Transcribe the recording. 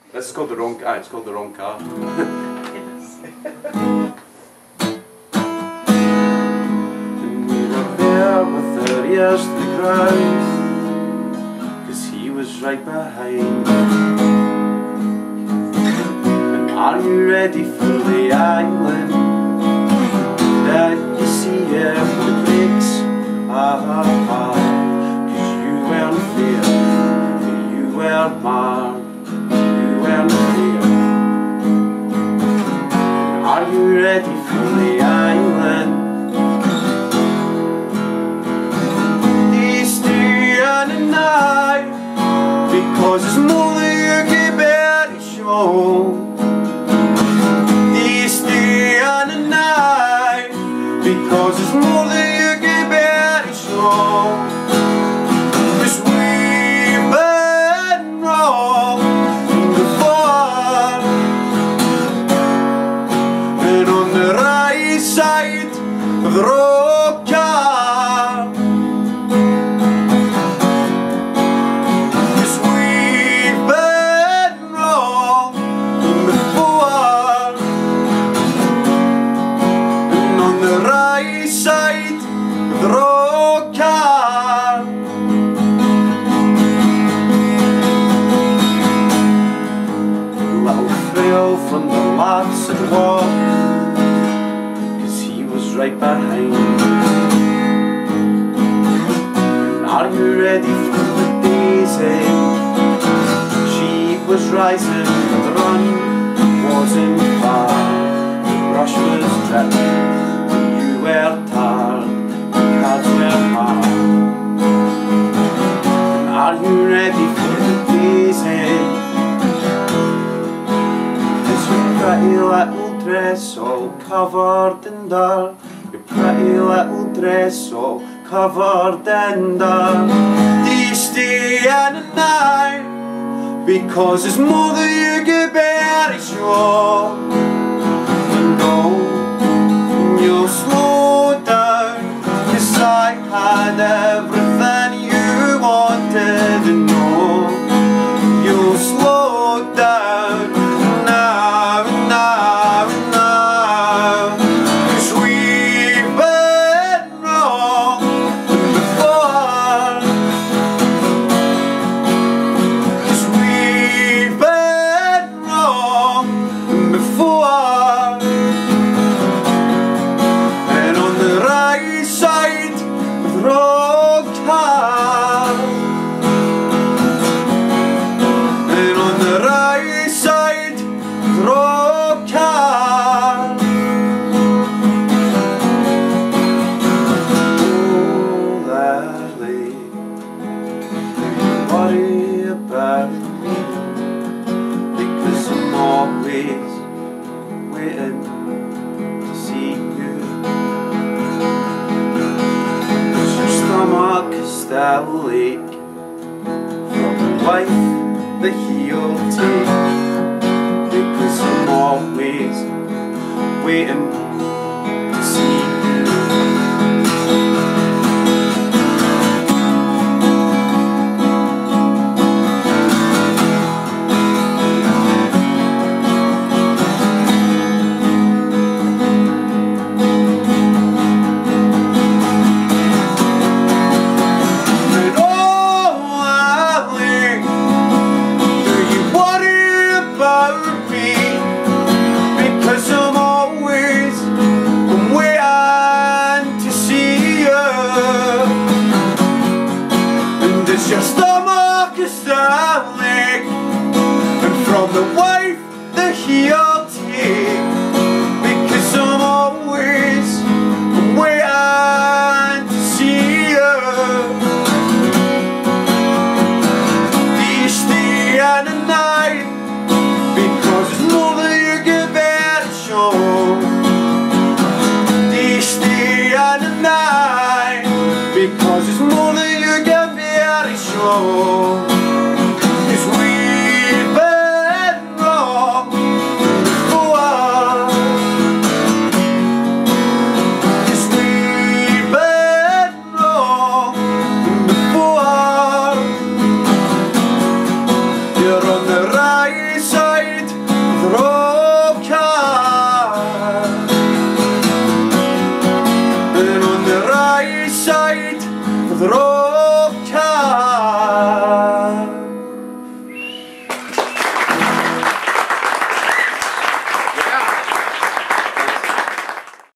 This is called the wrong car. It's called the wrong car. And we were there with our ears to the ground, 'cause he was right behind. And are you ready for the island? Did you see if the breaks? Cause you weren't there, you were marred. Are you ready for the island? Do you stay on the night? Because it's more than you can bear to show. Do you stay on the night? Because it's more than you can bear to show. The Roky, 'cause we've been wrong before, and on the right side of the Roky. Little thrill from the laughs and walk, right behind. Are you ready for the daisy? She was rising, the run wasn't far. The brush was dripped, you were tired, the cards were hard. Are you ready for the daisy? Is your pretty little dress all covered in dirt? Your pretty little dress all covered in dirt. Do you stay in the night? Because it's more than you can bear to show. You know, you'll slow down, 'cause I had everything you wanted to know. You'll slow down now, now, now, 'cause we've been wrong before, 'cause we've been wrong before. And on the right side of the road, and on the right side of the road, worry about me, because I'm always waiting to see you. 'Cause your stomach is still ache from the life that he'll take, because I'm always waiting to see you. Your stomach is darling, and from the wife that he'll take, because I'm always waiting to see you. Do you stay in the night? Because it's more than you can bear to show. Do you stay in the night? Because it's more than you can bear to show. 'Cause we've been wrong before, 'cause we've been wrong before. You're on the right side. throw